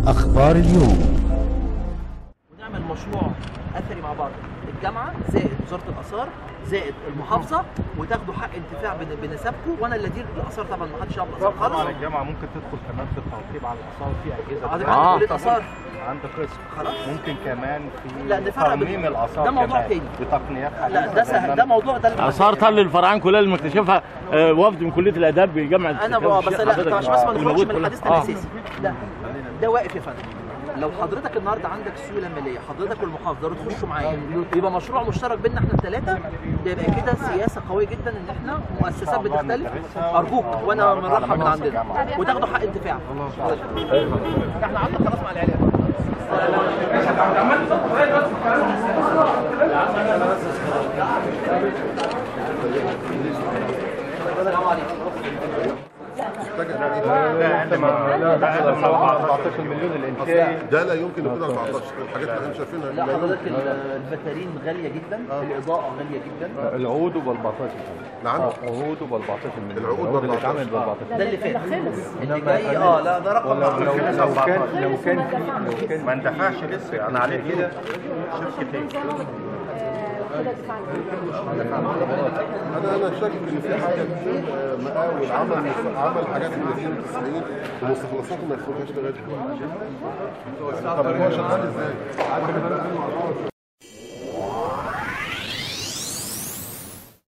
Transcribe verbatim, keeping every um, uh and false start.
أخبار اليوم. ونعمل مشروع اثري مع بعض، الجامعه زائد وزاره الاثار زائد المحافظه، وتاخدوا حق انتفاع بنسبكم، وانا اللي ادير الاثار. طبعا ما حدش يعرف الاثار خالص. طبعا الجامعه ممكن تدخل كمان في التوقيب على الاثار في اجهزه. حضرتك عندك كليه اثار، عندك قسم خلاص. ممكن كمان في لا ترميم الاثار، ده موضوع تاني بتقنيات حديثه. لا ده سهل، ده موضوع ده اثار تل الفرعان كلها اللي مكتشفها وفد من كليه الاداب بجامعه. انا بس لا عشان بس ما نخرجش من حديثنا الاساسي. لا ده واقف يا فندم. لو حضرتك النهارده عندك سيوله ماليه، حضرتك والمحافظه تخشوا معايا، يبقى مشروع مشترك بيننا احنا الثلاثه، ده يبقى كده سياسه قويه جدا ان احنا مؤسسات بتختلف. ارجوك وانا بنرحب من عندنا وتاخدوا حق انتفاع. احنا عندنا خلاص مع العيال. السلام عليكم. أربعتاشر مليون الانتاج ده لا يمكن يكون أربعتاشر. الحاجات اللي احنا شايفينها لا حضرتك الفاترين غاليه جدا، الاضاءه غاليه جدا. العقود ب أربعتاشر. نعم العقود ب أربعتاشر مليون. العقود اللي اتعمل ب أربعتاشر. ده اللي فات. اللي جاي اه لا ده رقم لو لو كان لو كان لو كان ما اندفعش لسه يعني عليه كده شركتين. انا انا شاكك ان في حاجه كتير مقاول عمل عمل حاجات من اثنين وتسعين ومستخلصاته ما يدخلهاش لغايه دلوقتي. طب هو شغال ازاي؟